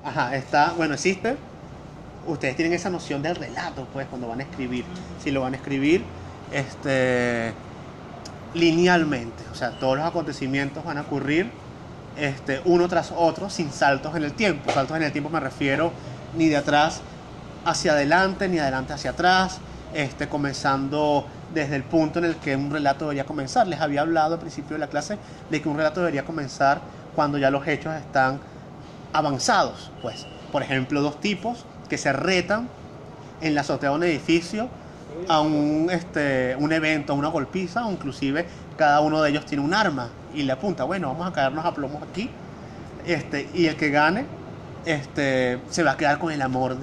Ajá, está, bueno, existe. Ustedes tienen esa noción del relato, pues, cuando van a escribir. Si lo van a escribir, este, linealmente. O sea, todos los acontecimientos van a ocurrir uno tras otro sin saltos en el tiempo. Saltos en el tiempo me refiero ni de atrás hacia adelante, ni adelante hacia atrás, comenzando desde el punto en el que un relato debería comenzar. Les había hablado al principio de la clase de que un relato debería comenzar cuando ya los hechos están avanzados. Pues, por ejemplo, dos tipos que se retan en la azotea de un edificio a un evento, a una golpiza, o inclusive cada uno de ellos tiene un arma y le apunta, bueno, vamos a caernos a plomos aquí, y el que gane se va a quedar con el amor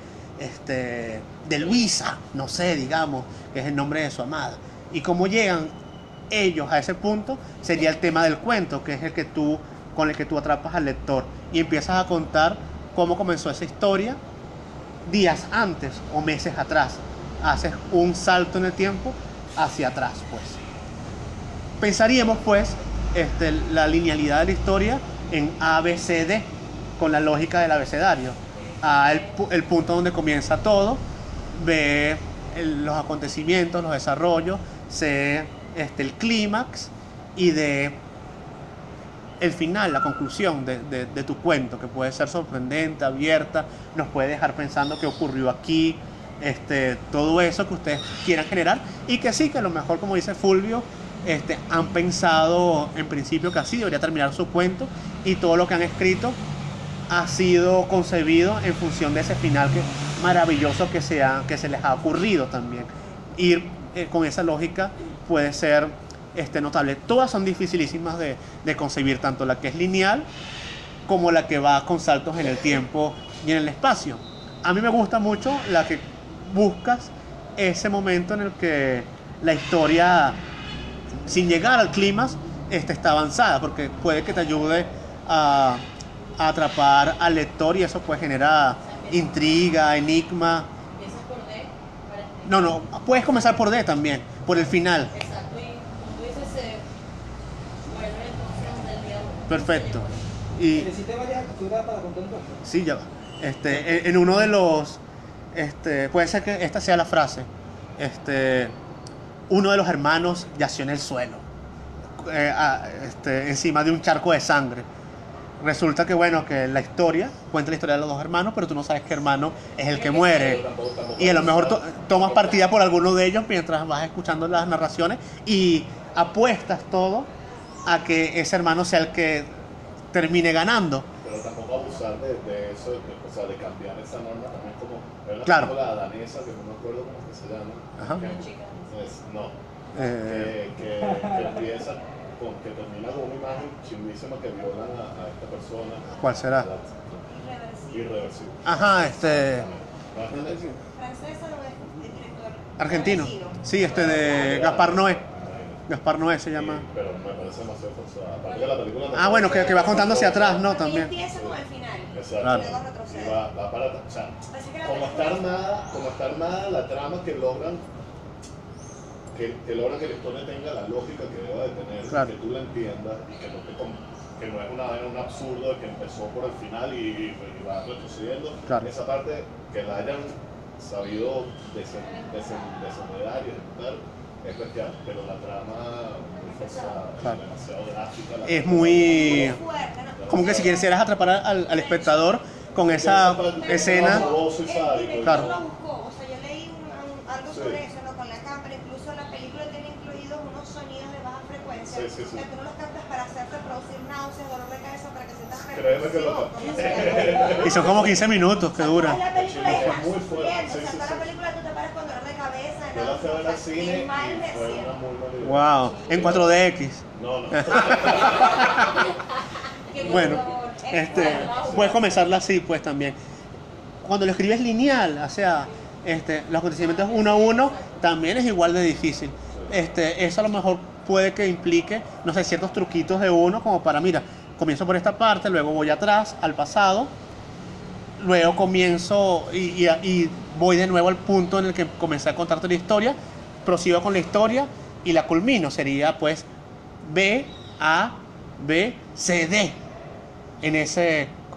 de Luisa, no sé, digamos, que es el nombre de su amada. Y cómo llegan ellos a ese punto sería el tema del cuento, que es con el que tú atrapas al lector y empiezas a contar cómo comenzó esa historia días antes o meses atrás. Haces un salto en el tiempo hacia atrás, pues. Pensaríamos, pues, la linealidad de la historia en A, B, C, D, con la lógica del abecedario. A, el punto donde comienza todo, B, los acontecimientos, los desarrollos, C, el clímax, y D, el final, la conclusión de tu cuento, que puede ser sorprendente, abierta, nos puede dejar pensando qué ocurrió aquí, todo eso que ustedes quieran generar, y que sí, que a lo mejor, como dice Fulvio, han pensado en principio que así debería terminar su cuento, y todo lo que han escrito ha sido concebido en función de ese final maravilloso que se les ha ocurrido también. Ir con esa lógica puede ser notable. Todas son dificilísimas de concebir, tanto la que es lineal como la que va con saltos en el tiempo y en el espacio. A mí me gusta mucho la que buscas ese momento en el que la historia, sin llegar al clímax, está avanzada, porque puede que te ayude a atrapar al lector y eso pues genera intriga, enigma. ¿Empiezas por D? No, puedes comenzar por D también, por el final. Exacto, y como tú dices, se vuelve entonces del diálogo. Perfecto. Y ¿Necesité varias capturas para contar un cuento? sí, ya va. En uno de los, puede ser que esta sea la frase. Uno de los hermanos yació en el suelo, encima de un charco de sangre. Resulta que, bueno, que la historia cuenta la historia de los dos hermanos, pero tú no sabes qué hermano es el que muere. Y a lo mejor tomas partida por alguno de ellos mientras vas escuchando las narraciones y apuestas todo a que ese hermano sea el que termine ganando. Pero tampoco abusar de eso, o sea, de cambiar esa norma también, como ver Claro. la danesa, que no me acuerdo cómo es que se llama. Ajá. Que empieza que termina con una imagen chimbísima que violan a esta persona. ¿Cuál será? Irreversible. Ajá, Francesa no es el director argentino. conocido. Sí, de Gaspar Noé. Gaspar Noé se llama. Sí, pero me parece demasiado forzada. Aparte que la película Bueno, que va contando hacia atrás, ¿no? Porque También. empieza con el final. Exacto. Claro. Y luego retrocede. Y va para, o sea, Así que la como película- está armada la trama que logran que logran que la historia tenga la lógica que deba de tener, Claro. que tú la entiendas y que no es un absurdo de que empezó por el final y va retrocediendo. Claro. Esa parte que la hayan sabido desenredar y ejecutar es bestial, pero la trama muy forzada, Claro. demasiado drástica. Es muy... fuerte, ¿no? Como que si quisieras atrapar al espectador con esa escena. Famoso y El sádico. director Claro. lo buscó, o sea, yo leí algo Sí. sobre eso, ¿no? Con la cámara, incluso la película tiene incluidos unos sonidos de baja frecuencia, Sí. que tú no los captas para hacerte producir náuseas, dolor de cabeza, para que sientas Créeme que lo percusión, como sea. Y son como 15 minutos que dura. La película Es es muy fuerte, sufriendo, o sea, sí. toda la película tú te paras con dolor de cabeza, Yo la fui a ver al cine y mal y de fue cielo. una muy mala idea. Wow. En 4DX. No. Que por Bueno, favor, puedes comenzarla así, pues también. Cuando lo escribes lineal, o sea, los acontecimientos uno a uno, también es igual de difícil. Eso a lo mejor puede que implique, no sé, ciertos truquitos de uno, como para, mira, comienzo por esta parte, luego voy atrás, al pasado, luego comienzo y voy de nuevo al punto en el que comencé a contarte la historia, prosigo con la historia y la culmino. Sería, pues, B, A, B, C, D. En ese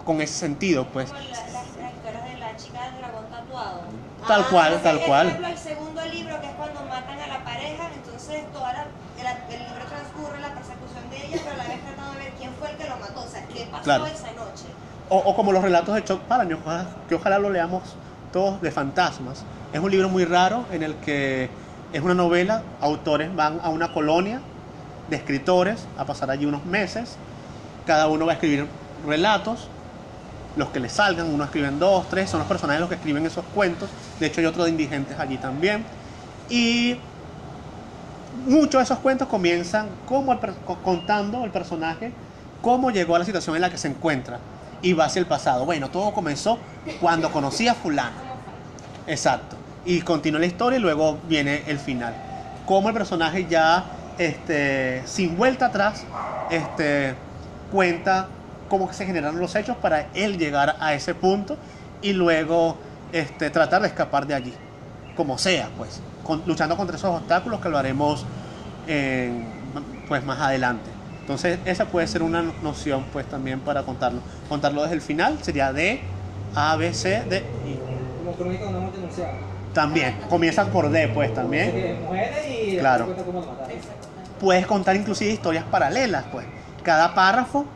con ese sentido, pues. Como las historias de la chica del dragón tatuado. Tal cual, Entonces, tal cual. Por ejemplo, el segundo libro, que es cuando matan a la pareja, entonces el libro transcurre la persecución de ella, pero a la vez tratando de ver quién fue el que lo mató, o sea, qué pasó Claro. esa noche. O como los relatos de Chuck Palahniuk, que ojalá lo leamos todos, de fantasmas. Es un libro muy raro en el que es una novela, autores van a una colonia de escritores a pasar allí unos meses, cada uno va a escribir relatos, los que les salgan, uno escriben 2, 3, son los personajes los que escriben esos cuentos, de hecho hay otro de indigentes allí también, y muchos de esos cuentos comienzan como contando el personaje cómo llegó a la situación en la que se encuentra y va hacia el pasado. Bueno, todo comenzó cuando conocí a fulano. Exacto. Y continúa la historia y luego viene el final. Cómo el personaje ya, sin vuelta atrás, cuenta cómo se generaron los hechos para él llegar a ese punto y luego tratar de escapar de allí. Como sea, pues. Luchando contra esos obstáculos que lo haremos pues más adelante. Entonces esa puede ser una noción pues también para contarlo. Contarlo desde el final sería D, A, B, C, D, I. Como crónica de una muerte anunciada. También, comienzan por D pues Dice también. que mujeres y Claro. después cuenta cómo lo mataron. Puedes contar inclusive historias paralelas pues. Cada párrafo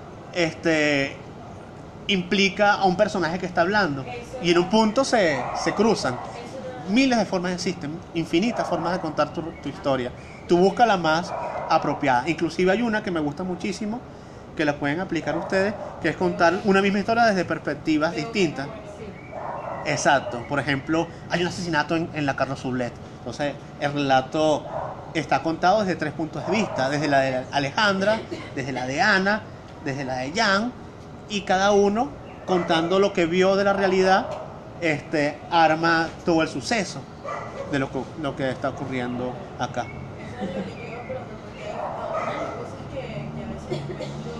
implica a un personaje que está hablando y en un punto se cruzan. Miles de formas existen, infinitas formas de contar tu historia. Tú busca la más apropiada. Inclusive hay una que me gusta muchísimo, que la pueden aplicar ustedes, que es contar una misma historia desde perspectivas distintas. Exacto. Por ejemplo, hay un asesinato en la Carlos Sublet. Entonces, el relato está contado desde 3 puntos de vista. Desde la de Alejandra, desde la de Ana, desde la de Jan. Y cada uno contando lo que vio de la realidad, arma todo el suceso de lo que está ocurriendo acá. Eso es lo que yo iba a preguntar, porque hay cosas que a veces encuentro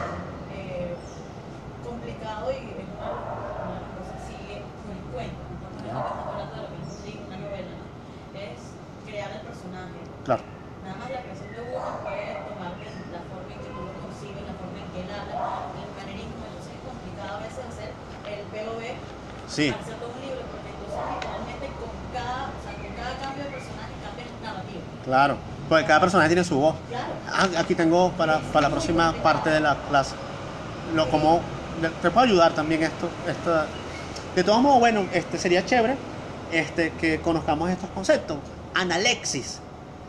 complicado y es una cosa así con el cuento. Cuando estamos hablando de lo que es un libro, una novela, ¿no? Es crear el personaje. Claro. Nada más la creación de uno puede tomar la forma en que tú lo concibes, la forma en que él habla, el manerismo. Entonces es complicado a veces hacer el POV Sí. para hacer todo un libro, porque entonces literalmente con cada cambio de personaje cambia el narrativo. Claro, porque cada personaje tiene su voz. Claro. Aquí tengo para la próxima parte de la clase. Te puedo ayudar también esto. De todos modos, bueno, sería chévere que conozcamos estos conceptos. Analexis,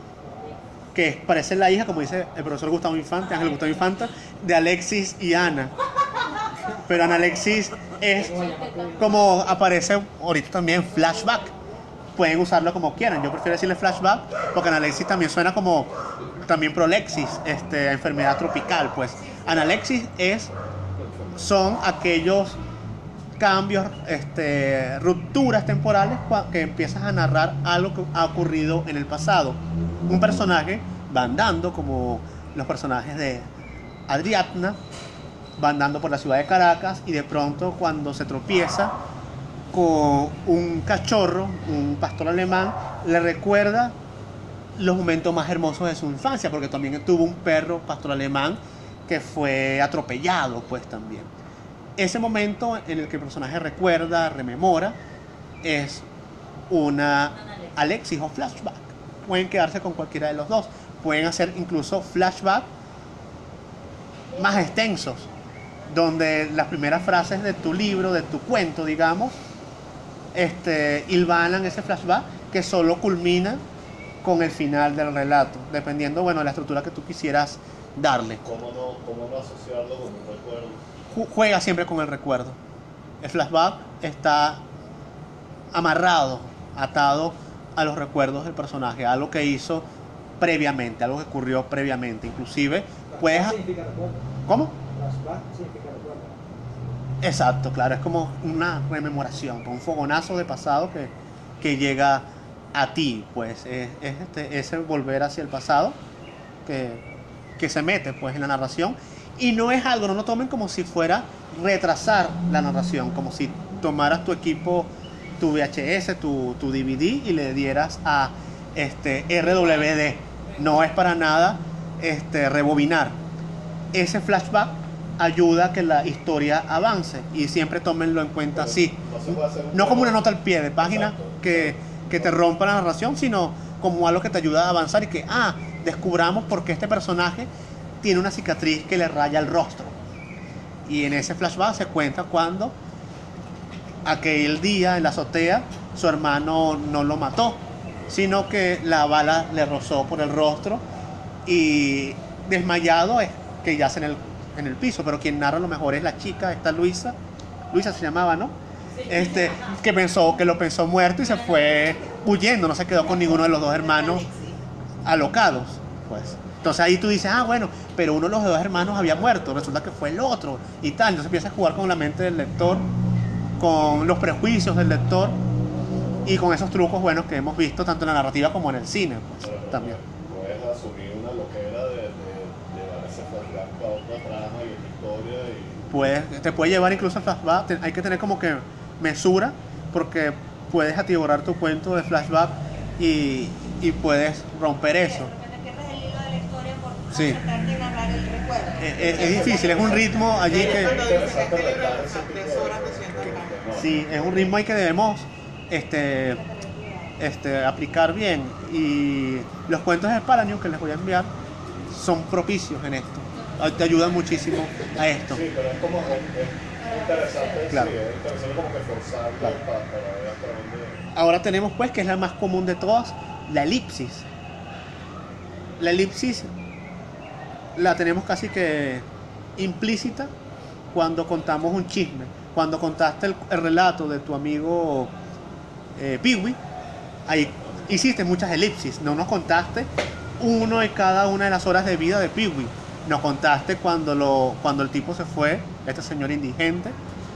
que parece la hija, como dice el profesor Gustavo Infante, Ángel Gustavo Infante, de Alexis y Ana. Pero Analexis es como aparece ahorita también flashback. Pueden usarlo como quieran. Yo prefiero decirle flashback porque Analexis también suena como también prolexis, enfermedad tropical. Pues Analexis son aquellos cambios, rupturas temporales que empiezas a narrar algo que ha ocurrido en el pasado. Un personaje va andando, como los personajes de Adriatna, va andando por la ciudad de Caracas y de pronto cuando se tropieza con un cachorro, un pastor alemán, le recuerda los momentos más hermosos de su infancia, porque también tuvo un perro pastor alemán que fue atropellado, pues también. Ese momento en el que el personaje recuerda, rememora, es una Alexis o flashback. Pueden quedarse con cualquiera de los dos. Pueden hacer incluso flashback más extensos, donde las primeras frases de tu libro, de tu cuento, digamos, hilvanan ese flashback que solo culmina con el final del relato, dependiendo, bueno, de la estructura que tú quisieras darle. ¿Cómo no asociarlo con un recuerdo? Juega siempre con el recuerdo. El flashback está amarrado, atado a los recuerdos del personaje, a algo que hizo previamente, algo que ocurrió previamente. Inclusive, puedes... Flashback significa recuerdo. ¿Cómo? Flashback significa recuerdo. Exacto, claro, es como una rememoración, un fogonazo de pasado que llega a ti, pues es ese volver hacia el pasado que se mete pues en la narración, y no es algo, no lo tomen como si fuera retrasar la narración, como si tomaras tu equipo, tu VHS, tu DVD y le dieras a RWD. No es para nada rebobinar. Ese flashback ayuda a que la historia avance y siempre tómenlo en cuenta así. No se puede hacer un No como una juego. nota al pie de página Exacto. que te rompa la narración, sino como algo que te ayuda a avanzar y que, descubramos por qué este personaje tiene una cicatriz que le raya el rostro. Y en ese flashback se cuenta cuando aquel día en la azotea su hermano no lo mató, sino que la bala le rozó por el rostro y desmayado es que yace en el piso, pero quien narra lo mejor es la chica, esta Luisa se llamaba, ¿no? Que lo pensó muerto y se fue huyendo, no se quedó con ninguno de los dos hermanos alocados, pues. Entonces ahí tú dices, bueno, pero uno de los dos hermanos había muerto, resulta que fue el otro y tal. Entonces empiezas a jugar con la mente del lector, con los prejuicios del lector y con esos trucos buenos que hemos visto tanto en la narrativa como en el cine, pues, Pero también. puedes asumir una loquera de llevar ese flashback a otra trama y otra historia Te puede llevar incluso a flashback, hay que tener como que mesura, porque puedes atiborrar tu cuento de flashback y puedes romper eso. Porque te pierdes el hilo de la historia por Sí. concentrarte en narrar el recuerdo. Es difícil, es un ritmo allí que... Cuando dicen este Interesante libro verdad, de ese 3 tipo horas de- 200 páginas. no. Sí, es un ritmo ahí que debemos aplicar bien. Y los cuentos de Palahniuk que les voy a enviar son propicios en esto. Te ayudan muchísimo a esto. Sí, pero es como es interesante, Claro. sí, es interesante como que forzarlo Claro. para ver hasta dónde. Ahora tenemos pues, que es la más común de todas, la elipsis. La elipsis la tenemos casi que implícita cuando contamos un chisme. Cuando contaste el relato de tu amigo Peewee, ahí hiciste muchas elipsis. No nos contaste uno de cada una de las horas de vida de Peewee. Nos contaste cuando el tipo se fue, este señor indigente,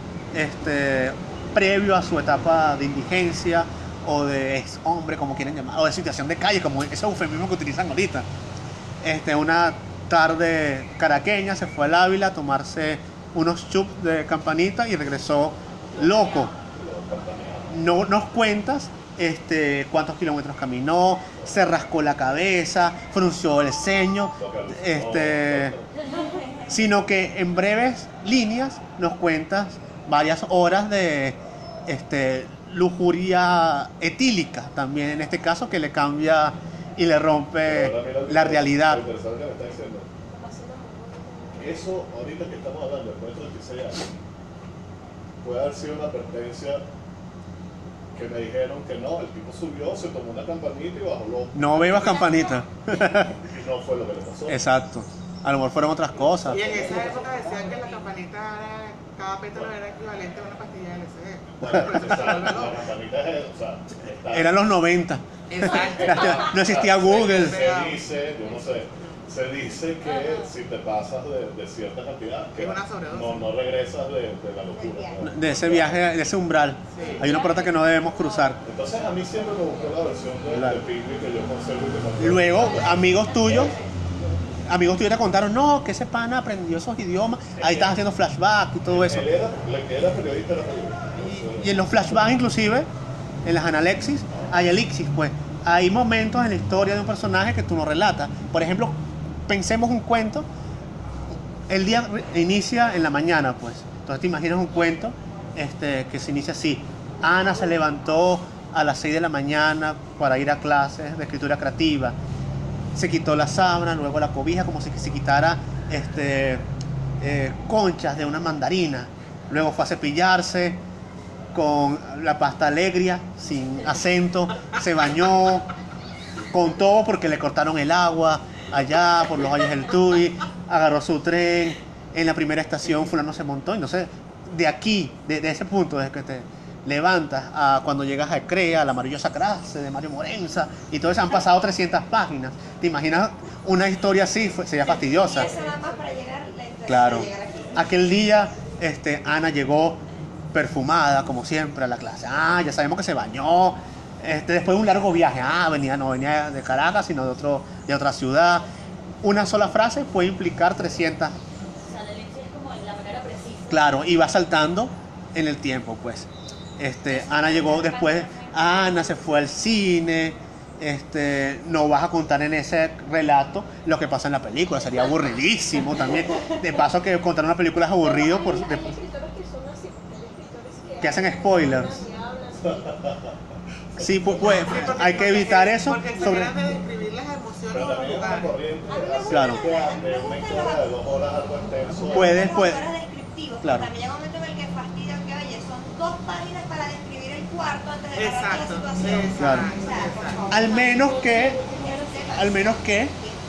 previo a su etapa de indigencia o de ex hombre, como quieren llamar, o de situación de calle, como ese eufemismo que utilizan ahorita. Una tarde caraqueña se fue al Ávila a tomarse unos chups de campanita y regresó loco. No nos cuentas cuántos kilómetros caminó, se rascó la cabeza, frunció el ceño, sino que en breves líneas nos cuentas varias horas de lujuria etílica también en este caso, que le cambia y le rompe la realidad. Lo interesante que me está diciendo. Eso, ahorita que estamos hablando, después de 36 años, puede haber sido una advertencia que me dijeron que no, el tipo subió, se tomó una campanita y bajó loco. No bebas campanita. Y no fue lo que le pasó. Exacto. A lo mejor fueron otras cosas. Y en esa época decían que la campanita era, cada pétalo era equivalente a una pastilla de LSD. Bueno, exacto, la campanita es, o sea, está. Eran los 90. Exacto. No existía Google. Se dice, yo no sé, se dice que si te pasas de cierta cantidad, que Es una sobredosis. no regresas de la locura. ¿no? De ese viaje, de ese umbral. Sí. Hay una puerta que no debemos cruzar. Entonces a mí siempre me gustó la versión Claro. de Piggy que yo conservo y que conservo. Luego, amigos tuyos te contaron, no, que ese pana aprendió esos idiomas. Ahí estás haciendo flashback y todo eso. Él era, el que era periodista era periodista. Y en los flashbacks, inclusive, en las analexis, hay elixis, pues. Hay momentos en la historia de un personaje que tú no relatas. Por ejemplo, pensemos un cuento. El día inicia en la mañana, pues. Entonces te imaginas un cuento que se inicia así. Ana se levantó a las 6 de la mañana para ir a clases de escritura creativa. Se quitó la sábana, luego la cobija, como si se quitara conchas de una mandarina. Luego fue a cepillarse con la pasta alegria, sin acento, se bañó, contó porque le cortaron el agua allá por los valles del Tuy, agarró su tren, en la primera estación fulano se montó, y no sé, de aquí, de ese punto, desde que te levantas a cuando llegas a CREA, la maravillosa clase de Mario Morenza, y todo eso, han pasado 300 páginas. ¿Te imaginas una historia así? Sería fastidiosa. Y esa nada más para llegar, Claro. para llegar aquí. Aquel día, Ana llegó perfumada, como siempre, a la clase. Ya sabemos que se bañó. Después de un largo viaje. No venía de Caracas, sino de otra ciudad. Una sola frase puede implicar 300. O sea, la elipsis es como la manera precisa. Claro, y va saltando en el tiempo, pues. Ana llegó después. Ana se fue al cine. no vas a contar en ese relato lo que pasa en la película, sería aburridísimo también. De paso que contar una película es aburrido Hay escritores que son así, porque hay escritores que hacen hablan, spoilers. y hablan, Sí, pues hay que evitar eso. Porque se Sobre... trata de describir las emociones Pero y los también es una lugares. corriente Claro. de una historia de 2 horas algo extenso. Puedes, Los pues. autores descriptivos, Claro. pero también llega un momento en el que fastidian que, oye, son 2 páginas para describir el cuarto antes de narrar la Exacto, situación. Claro. O sea, por favor. Al menos que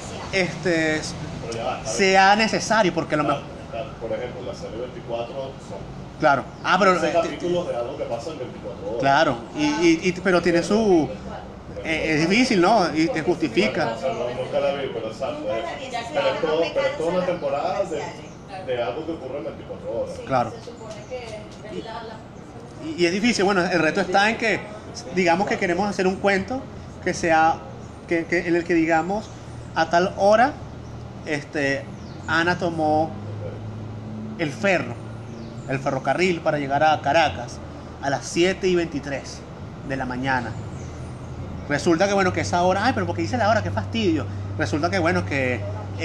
Pero ya va, está bien. sea necesario, porque a lo mejor... Por ejemplo, la serie 24 son Claro. Pero 15 capítulos de algo que pasa en 24 horas. claro, pero tiene su... es difícil, ¿no? Y te justifica. Bueno, o sea, nunca la vi, pero exacto. Nunca la vi, así Pero que es toda una las temporada comerciales. de algo que ocurre en 24 horas. Claro. Se supone que es la Y es difícil. Bueno, el reto está en que, digamos que queremos hacer un cuento que sea, en el que digamos, a tal hora, Ana tomó el ferrocarril para llegar a Caracas a las 7:23 de la mañana. Resulta que, bueno, que esa hora, ay, pero porque dice la hora, qué fastidio. Resulta que, bueno, que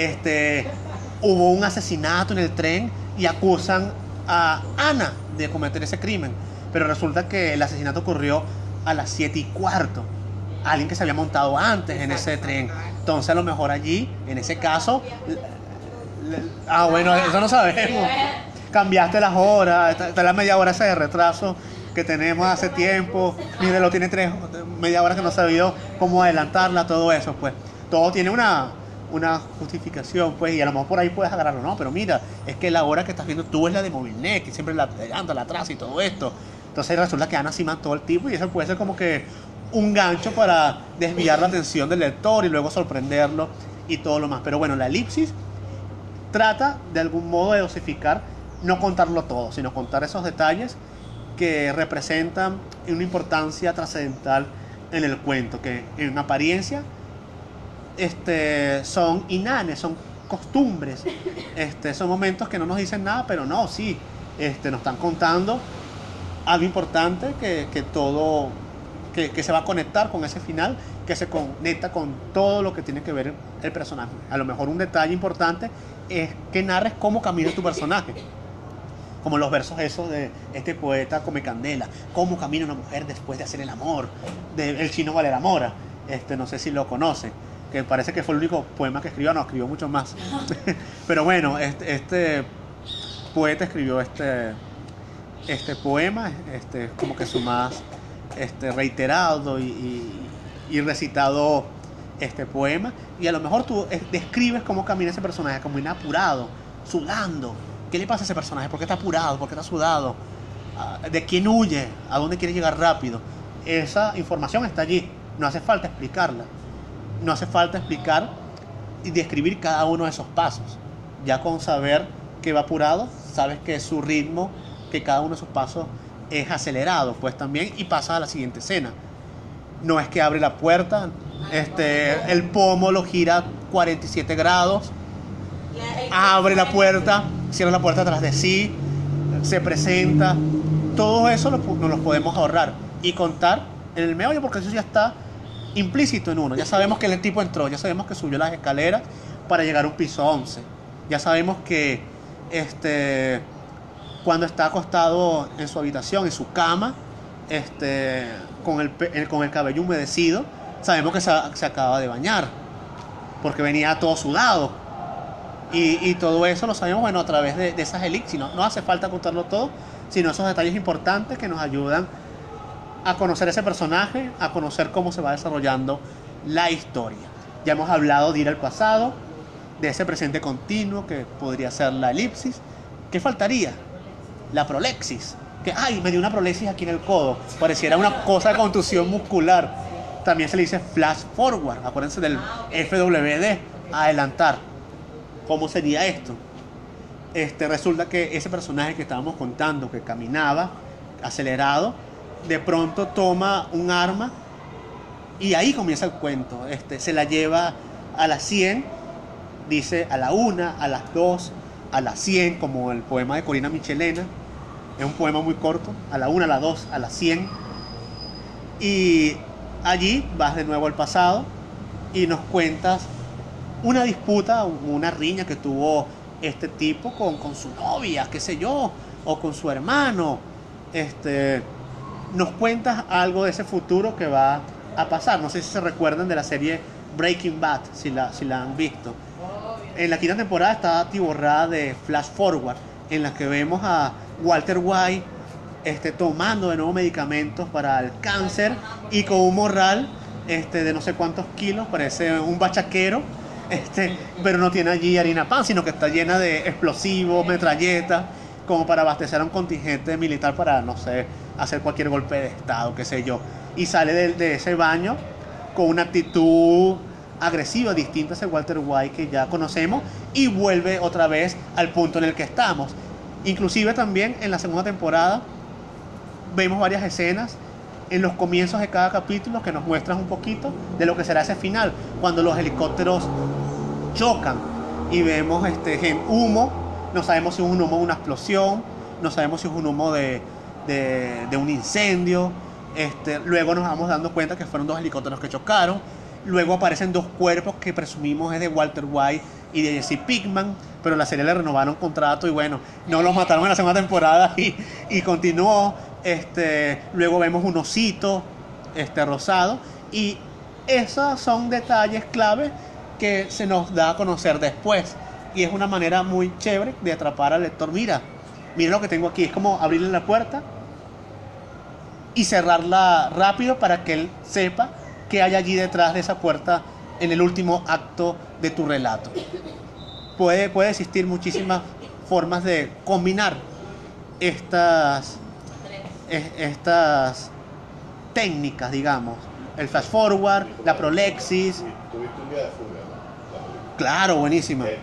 hubo un asesinato en el tren y acusan a Ana de cometer ese crimen. Pero resulta que el asesinato ocurrió a las 7:15. Alguien que se había montado antes en ese tren. Entonces, a lo mejor allí, en ese caso, bueno, eso no sabemos. Cambiaste las horas, está la media hora ese de retraso que tenemos hace tiempo. Mire, lo tiene media hora que no sabido cómo adelantarla, todo eso, pues. Todo tiene una justificación, pues, y a lo mejor por ahí puedes agarrarlo, no, pero mira, es que la hora que estás viendo tú es la de Movilnet, que siempre la adelanta, la atrasa y todo esto. Entonces resulta que Ana sí mató al tipo y eso puede ser como que un gancho para desviar la atención del lector y luego sorprenderlo y todo lo más. Pero bueno, la elipsis trata de algún modo de dosificar, no contarlo todo, sino contar esos detalles que representan una importancia trascendental en el cuento, que en apariencia son inanes, son costumbres, son momentos que no nos dicen nada, pero no, sí, nos están contando algo importante que se va a conectar con ese final, que se conecta con todo lo que tiene que ver el personaje. A lo mejor un detalle importante es que narres cómo camina tu personaje, como los versos esos de este poeta Come Candela, cómo camina una mujer después de hacer el amor, del chino Valera Mora, no sé si lo conocen, que parece que fue el único poema que escribió, no, escribió mucho más. Pero bueno, este poeta escribió este poema, como que su más reiterado y recitado poema, y a lo mejor tú describes cómo camina ese personaje, como inapurado, sudando. ¿Qué le pasa a ese personaje? ¿Por qué está apurado? ¿Por qué está sudado? ¿De quién huye? ¿A dónde quiere llegar rápido? Esa información está allí, no hace falta explicarla, no hace falta explicar y describir cada uno de esos pasos. Ya con saber que va apurado, sabes que su ritmo, que cada uno de sus pasos es acelerado, pues también, y pasa a la siguiente escena. No es que abre la puerta, el pomo lo gira 47 grados, abre la puerta, cierra la puerta tras de sí, se presenta. Todo eso nos lo podemos ahorrar y contar en el meollo, porque eso ya está implícito en uno. Ya sabemos que el tipo entró, ya sabemos que subió las escaleras para llegar a un piso 11. Ya sabemos que cuando está acostado en su habitación, en su cama, con el cabello humedecido, sabemos que se acaba de bañar, porque venía todo sudado. Y todo eso lo sabemos, bueno, a través de esas elipsis. No hace falta contarlo todo, sino esos detalles importantes que nos ayudan a conocer ese personaje, a conocer cómo se va desarrollando la historia. Ya hemos hablado de ir al pasado, de ese presente continuo que podría ser la elipsis. ¿Qué faltaría? La prolexis. Que, ay, me dio una prolexis aquí en el codo. Pareciera una cosa de contusión muscular. También se le dice flash forward. Acuérdense del FWD, adelantar. ¿Cómo sería esto? Resulta que ese personaje que estábamos contando, que caminaba acelerado, de pronto toma un arma y ahí comienza el cuento. Se la lleva a las 100, dice a la 1, a las 2, a las 100, como el poema de Corina Michelena. Es un poema muy corto, a la 1, a las 2, a las 100. Y allí vas de nuevo al pasado y nos cuentas una disputa, una riña que tuvo este tipo con su novia, qué sé yo, o con su hermano. Nos cuentas algo de ese futuro que va a pasar. No sé si se recuerdan de la serie Breaking Bad, si la han visto. En la quinta temporada está atiborrada de flash forward, en la que vemos a Walter White tomando de nuevo medicamentos para el cáncer y con un morral de no sé cuántos kilos, parece un bachaquero, pero no tiene allí harina pan, sino que está llena de explosivos, metralletas, como para abastecer a un contingente militar para, no sé, hacer cualquier golpe de estado, qué sé yo. Y sale de ese baño con una actitud agresiva, distinta a ese Walter White que ya conocemos, y vuelve otra vez al punto en el que estamos. Inclusive también en la segunda temporada vemos varias escenas en los comienzos de cada capítulo que nos muestran un poquito de lo que será ese final, cuando los helicópteros chocan y vemos humo. No sabemos si es un humo de una explosión, no sabemos si es un humo de un incendio. Luego nos vamos dando cuenta que fueron 2 helicópteros que chocaron. Luego aparecen 2 cuerpos que presumimos es de Walter White y de Jesse Pinkman, pero la serie le renovaron contrato y bueno, no los mataron en la segunda temporada y continuó. Luego vemos un osito rosado, y esos son detalles clave que se nos da a conocer después, y es una manera muy chévere de atrapar al lector. Mira lo que tengo aquí, es como abrirle la puerta y cerrarla rápido para que él sepa qué hay allí detrás de esa puerta en el último acto de tu relato. Puede existir muchísimas formas de combinar estas técnicas, digamos. El flash forward, la prolexis. Y tuviste un día de furia, ¿no? La película. Claro, buenísima. ¿En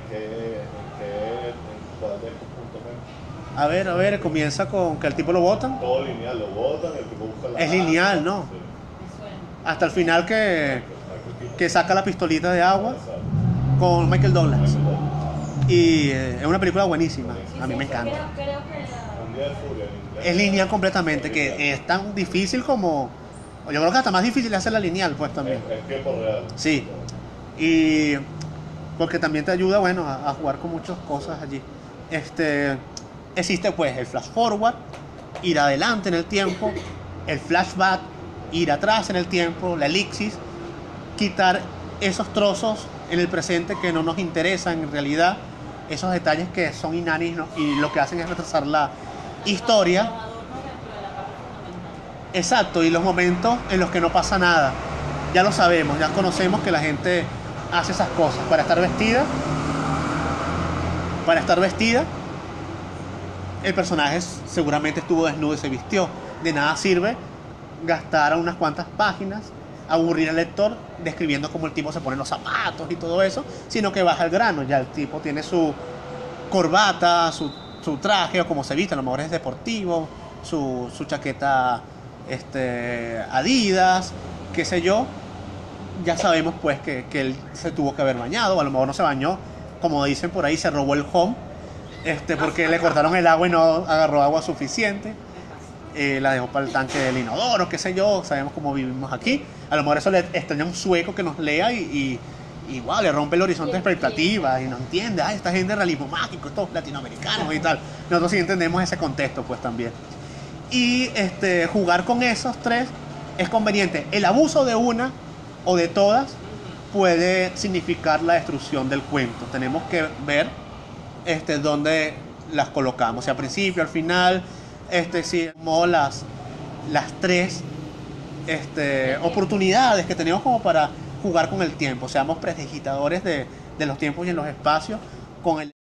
cuál de estos puntos es? A ver, comienza con que el tipo lo botan. Todo lineal, lo botan, el tipo busca la Es lineal, ¿no? Sí. Hasta el final que saca la pistolita de agua Exacto. con Michael Douglas. Michael Douglas. Y es una película buenísima. A mí me encanta. Creo que Un día de furia en inglés. Es lineal completamente, que es tan difícil como... Yo creo que hasta más difícil es hacerla lineal, pues también. Es tiempo real. Sí. Y porque también te ayuda, bueno, a jugar con muchas cosas allí. Existe pues el flash forward, ir adelante en el tiempo, el flashback, ir atrás en el tiempo, la elipsis, quitar esos trozos en el presente que no nos interesan en realidad, esos detalles que son inaninos y lo que hacen es retrasar la historia. los adornos dentro de la parte fundamental. Exacto, y los momentos en los que no pasa nada. Ya lo sabemos, ya conocemos que la gente hace esas cosas para estar vestida. El personaje seguramente estuvo desnudo y se vistió. De nada sirve gastar unas cuantas páginas, aburrir al lector describiendo cómo el tipo se pone los zapatos y todo eso, sino que baja al grano. Ya el tipo tiene su corbata, su traje, o como se viste, a lo mejor es deportivo, su chaqueta Adidas, qué sé yo. Ya sabemos pues que él se tuvo que haber bañado, o a lo mejor no se bañó, como dicen por ahí, se robó el home, porque le cortaron el agua y no agarró agua suficiente. La dejó para el tanque del inodoro, qué sé yo. Sabemos cómo vivimos aquí. A lo mejor eso le extraña a un sueco que nos lea y wow, le rompe el horizonte de expectativas y no entiende. Esta gente de realismo mágico, estos latinoamericanos y tal. Nosotros sí entendemos ese contexto pues también. Y jugar con esos 3 es conveniente. El abuso de una o de todas puede significar la destrucción del cuento. Tenemos que ver dónde las colocamos, si al principio, al final, si como las 3 oportunidades que tenemos como para jugar con el tiempo. Seamos prestidigitadores de los tiempos y en los espacios con el